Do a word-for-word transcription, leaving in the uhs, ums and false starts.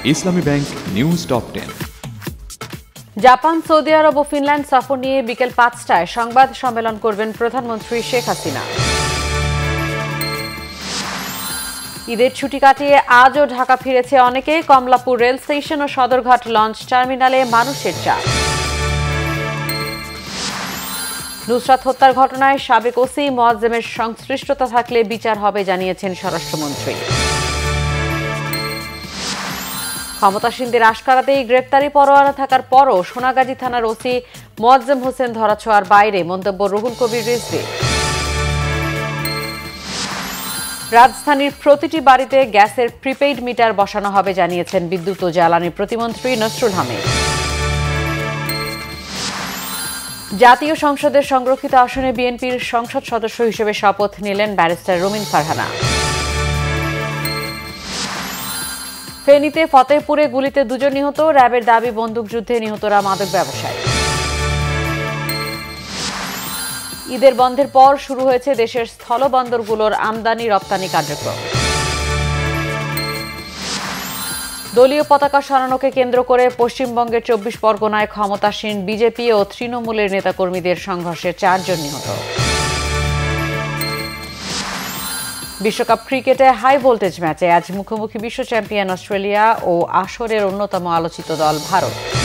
ইসলামী bank news top ten. Japan, সৌদি আরব ও ফিনল্যান্ড সফর নিয়ে বিকেল পাঁচটায় সংবাদ সম্মেলন করবেন প্রধানমন্ত্রী শেখ হাসিনা। ঈদের ছুটি কাটিয়ে আজও ঢাকা ফিরেছে অনেকে। কমলাপুর রেল স্টেশন ও সদরঘাট লঞ্চ টার্মিনালে মানুষের চাপ। নুসরাত হত্যার ঘটনায় সাবেক ওসি মোয়াজ্জেমের সংশ্লিষ্টতা থাকলে বিচার হবে জানিয়েছেন স্বরাষ্ট্রমন্ত্রী। ক্ষমতাসীনদের আশকারাতেই গ্রেপ্তারি পরোয়ানা থাকার পরও সোনাগাজী থানার ওসি মোয়াজ্জেম হোসেন ধরাছোঁয়ার বাইরে, মন্তব্য রুহুল কবির রিজভী। রাজধানীর প্রতিটি বাড়িতে গ্যাসের প্রিপেইড মিটার বসানো হবে জানিয়েছেন বিদ্যুৎ ও জ্বালানি প্রতিমন্ত্রী নসরুল হামিদ। জাতীয় সংসদের সংরক্ষিত আসনে বিএনপির সংসদ সদস্য হিসেবে শপথ নিলেন ব্যারিস্টার রুমিন ফারহানা। ফেনীতে ফতেহপুরে গুলিতে দুজন নিহত, র্যাবের দাবি বন্দুকযুদ্ধে নিহতরা মাদক ব্যবসায়ী। ঈদের বন্ধের পর শুরু হয়েছে দেশের স্থলবন্দরগুলোর আমদানি রপ্তানি কার্যক্রম। দলীয় পতাকা সরানোকে কেন্দ্র করে পশ্চিমবঙ্গের চব্বিশ পরগনায় ক্ষমতাসীন বিজেপি ও তৃণমূলের নেতাকর্মীদের সংঘর্ষে চারজন নিহত। বিশ্বকাপ ক্রিকেটে হাই ভোল্টেজ ম্যাচে আজ মুখোমুখি বিশ্ব চ্যাম্পিয়ন অস্ট্রেলিয়া ও আসরের অন্যতম আলোচিত দল ভারত।